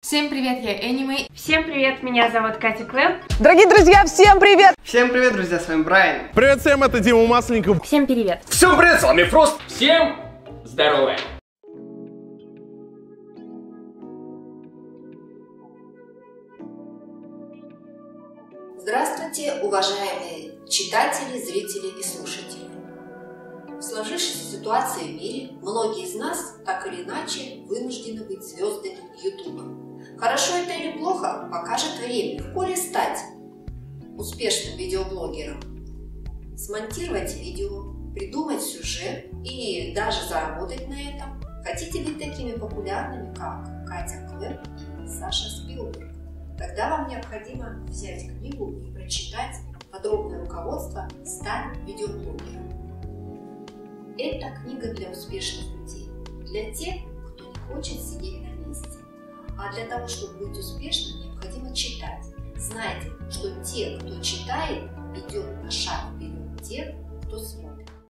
Всем привет, я Энимей. Всем привет, меня зовут Катя Клэп. Дорогие друзья, всем привет! Всем привет, друзья, с вами Брайан. Привет всем, это Дима Масленников. Всем привет. Всем привет, с вами Фрост. Всем здорово. Здравствуйте, уважаемые читатели, зрители и слушатели. В сложившейся ситуации в мире многие из нас так или иначе вынуждены быть звездами YouTube. Хорошо это или плохо, покажет время. Легко ли стать успешным видеоблогером? Смонтировать видео, придумать сюжет и даже заработать на этом? Хотите быть такими популярными, как Катя Клэп и Саша Спилберг? Тогда вам необходимо взять книгу и прочитать подробное руководство «Стань видеоблогером». Это книга для успешных людей, для тех, кто не хочет сидеть на месте. А для того, чтобы быть успешным, необходимо читать. Знайте, что те, кто читает, идет на шаг вперед тех, кто смотрит.